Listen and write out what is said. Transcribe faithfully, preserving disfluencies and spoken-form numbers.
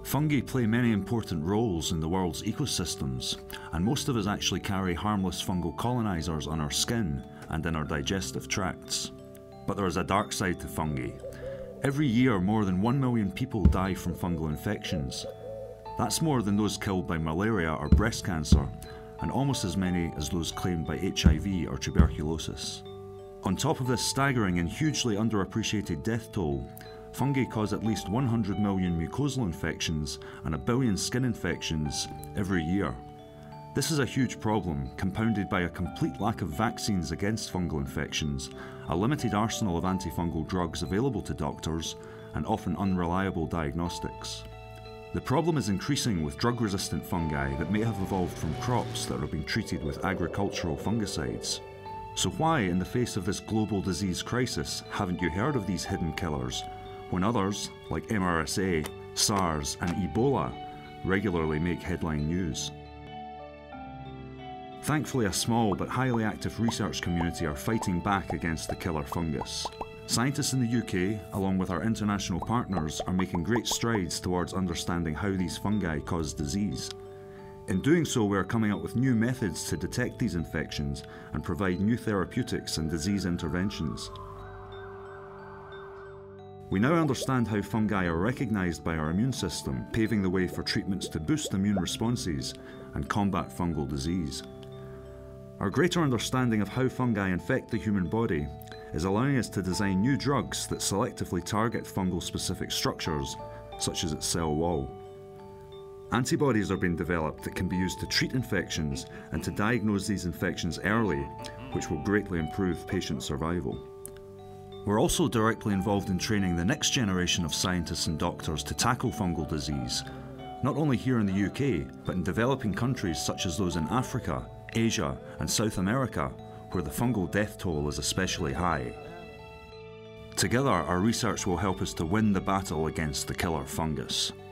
Fungi play many important roles in the world's ecosystems, and most of us actually carry harmless fungal colonizers on our skin and in our digestive tracts. But there is a dark side to fungi. Every year, more than one million people die from fungal infections. That's more than those killed by malaria or breast cancer, and almost as many as those claimed by H I V or tuberculosis. On top of this staggering and hugely underappreciated death toll, fungi cause at least one hundred million mucosal infections and a billion skin infections every year. This is a huge problem, compounded by a complete lack of vaccines against fungal infections, a limited arsenal of antifungal drugs available to doctors, and often unreliable diagnostics. The problem is increasing with drug-resistant fungi that may have evolved from crops that are being treated with agricultural fungicides. So why, in the face of this global disease crisis, haven't you heard of these hidden killers, when others, like M R S A, SARS and Ebola, regularly make headline news? Thankfully, a small but highly active research community are fighting back against the killer fungus. Scientists in the U K, along with our international partners, are making great strides towards understanding how these fungi cause disease. In doing so, we are coming up with new methods to detect these infections and provide new therapeutics and disease interventions. We now understand how fungi are recognised by our immune system, paving the way for treatments to boost immune responses and combat fungal disease. Our greater understanding of how fungi infect the human body is allowing us to design new drugs that selectively target fungal-specific structures, such as its cell wall. Antibodies are being developed that can be used to treat infections and to diagnose these infections early, which will greatly improve patient survival. We're also directly involved in training the next generation of scientists and doctors to tackle fungal disease, not only here in the U K, but in developing countries such as those in Africa, Asia, and South America, where the fungal death toll is especially high. Together, our research will help us to win the battle against the killer fungus.